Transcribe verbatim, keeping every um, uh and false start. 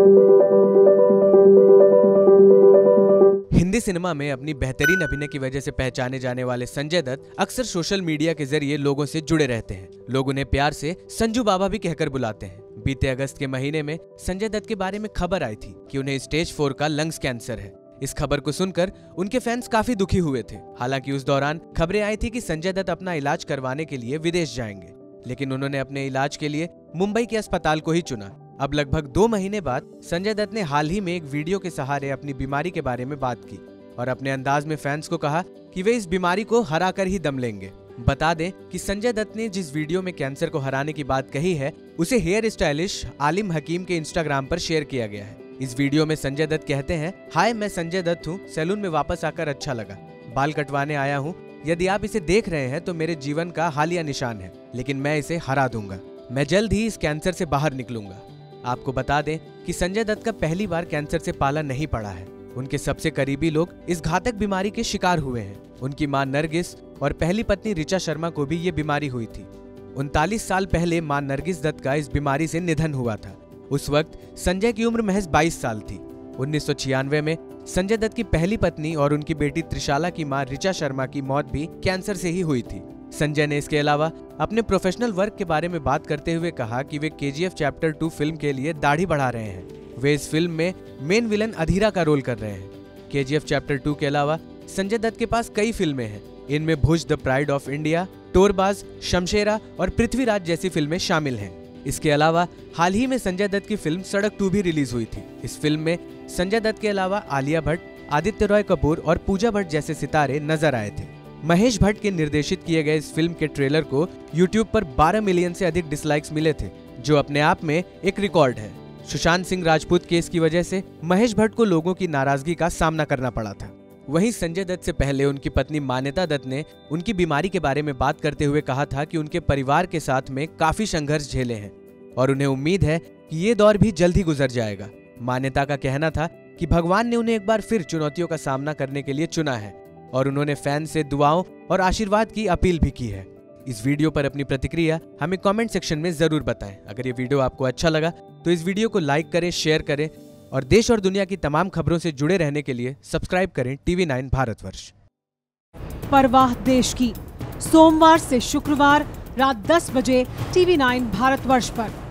Hindi cinema में अपनी बेहतरीन अभिनय की वजह से पहचाने जाने वाले संजय दत्त अक्सर सोशल मीडिया के जरिए लोगों से जुड़े रहते हैं। लोग उन्हें प्यार से संजू बाबा भी कहकर बुलाते हैं। बीते अगस्त के महीने में संजय दत्त के बारे में खबर आई थी कि उन्हें स्टेज फोर का लंग्स कैंसर है। इस खबर को सुनकर उनके फैंस काफी दुखी हुए थे। हालांकि उस दौरान खबरें आई थी कि संजय दत्त अपना इलाज करवाने के लिए विदेश जाएंगे, लेकिन उन्होंने अपने इलाज के लिए मुंबई के अस्पताल को ही चुना। अब लगभग दो महीने बाद संजय दत्त ने हाल ही में एक वीडियो के सहारे अपनी बीमारी के बारे में बात की और अपने अंदाज में फैंस को कहा कि वे इस बीमारी को हरा कर ही दम लेंगे। बता दें कि संजय दत्त ने जिस वीडियो में कैंसर को हराने की बात कही है, उसे हेयर स्टाइलिश आलिम हकीम के इंस्टाग्राम पर शेयर किया गया है। इस वीडियो में संजय दत्त कहते हैं, हाय मैं संजय दत्त हूँ, सैलून में वापस आकर अच्छा लगा, बाल कटवाने आया हूँ। यदि आप इसे देख रहे हैं तो मेरे जीवन का हालिया निशान है, लेकिन मैं इसे हरा दूंगा। मैं जल्द ही इस कैंसर से बाहर निकलूंगा। आपको बता दें कि संजय दत्त का पहली बार कैंसर से पाला नहीं पड़ा है। उनके सबसे करीबी लोग इस घातक बीमारी के शिकार हुए हैं। उनकी मां नरगिस और पहली पत्नी ऋचा शर्मा को भी ये बीमारी हुई थी। उनतालीस साल पहले मां नरगिस दत्त का इस बीमारी से निधन हुआ था। उस वक्त संजय की उम्र महज बाईस साल थी। उन्नीस सौ छियानवे में संजय दत्त की पहली पत्नी और उनकी बेटी त्रिशाला की मां ऋचा शर्मा की मौत भी कैंसर से ही हुई थी। संजय ने इसके अलावा अपने प्रोफेशनल वर्क के बारे में बात करते हुए कहा कि वे केजीएफ चैप्टर टू फिल्म के लिए दाढ़ी बढ़ा रहे हैं। वे इस फिल्म में मेन विलन अधीरा का रोल कर रहे हैं। केजीएफ चैप्टर टू के अलावा संजय दत्त के पास कई फिल्में हैं। इनमें Bhuj the pride of India, Torbaaz, Shamshera और पृथ्वीराज जैसी फिल्में शामिल हैं। इसके अलावा हाल ही में संजय दत्त की फिल्म सड़क टू भी रिलीज हुई थी। इस फिल्म में संजय दत्त के अलावा आलिया भट्ट, आदित्य रॉय कपूर और पूजा भट्ट जैसे सितारे नजर आए थे। महेश भट्ट के निर्देशित किए गए इस फिल्म के ट्रेलर को यूट्यूब पर बारह मिलियन से अधिक डिसलाइक्स मिले थे, जो अपने आप में एक रिकॉर्ड है। सुशांत सिंह राजपूत केस की वजह से महेश भट्ट को लोगों की नाराजगी का सामना करना पड़ा था। वहीं संजय दत्त से पहले उनकी पत्नी मान्यता दत्त ने उनकी बीमारी के बारे में बात करते हुए कहा था कि उनके परिवार के साथ में काफी संघर्ष झेले हैं और उन्हें उम्मीद है कि ये दौर भी जल्द ही गुजर जाएगा। मान्यता का कहना था कि भगवान ने उन्हें एक बार फिर चुनौतियों का सामना करने के लिए चुना है और उन्होंने फैन से दुआओं और आशीर्वाद की अपील भी की है। इस वीडियो पर अपनी प्रतिक्रिया हमें कमेंट सेक्शन में जरूर बताएं। अगर ये वीडियो आपको अच्छा लगा तो इस वीडियो को लाइक करें, शेयर करें और देश और दुनिया की तमाम खबरों से जुड़े रहने के लिए सब्सक्राइब करें टीवी नाइन भारतवर्ष। परवाह देश की, सोमवार से शुक्रवार रात दस बजे टीवी नाइन भारतवर्ष पर।